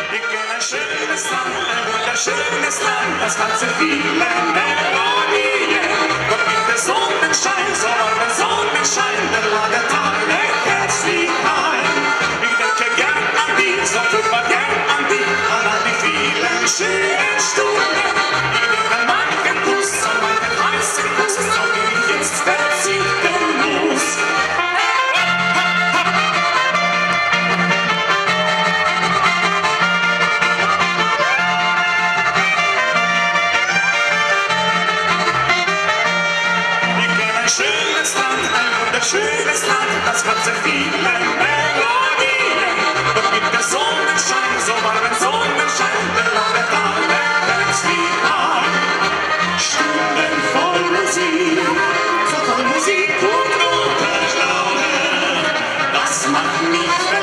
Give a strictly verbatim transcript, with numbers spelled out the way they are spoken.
Ich kenne ein schönes Land, ein wunderschönes Land, das hat so viele Melodien. Dort gibt es Sonnenschein, so warm der Sonnenschein, der ladet alle herzlich ein. Ich denke gern an die, so furchtbar gern an die, an all die vielen schönen Stunden. Ich nehme manchen Kuss und manchen heißen Kuss, auf den ich jetzt verzichten muss. Schönes Land, das hat sehr viele Melodien. Dort gibt es Sonnenschein, so warmen Sonnenschein, der ladet alle herzlich ein. Stunden voll Musik, so voll Musik und Unterschlagen, das macht mich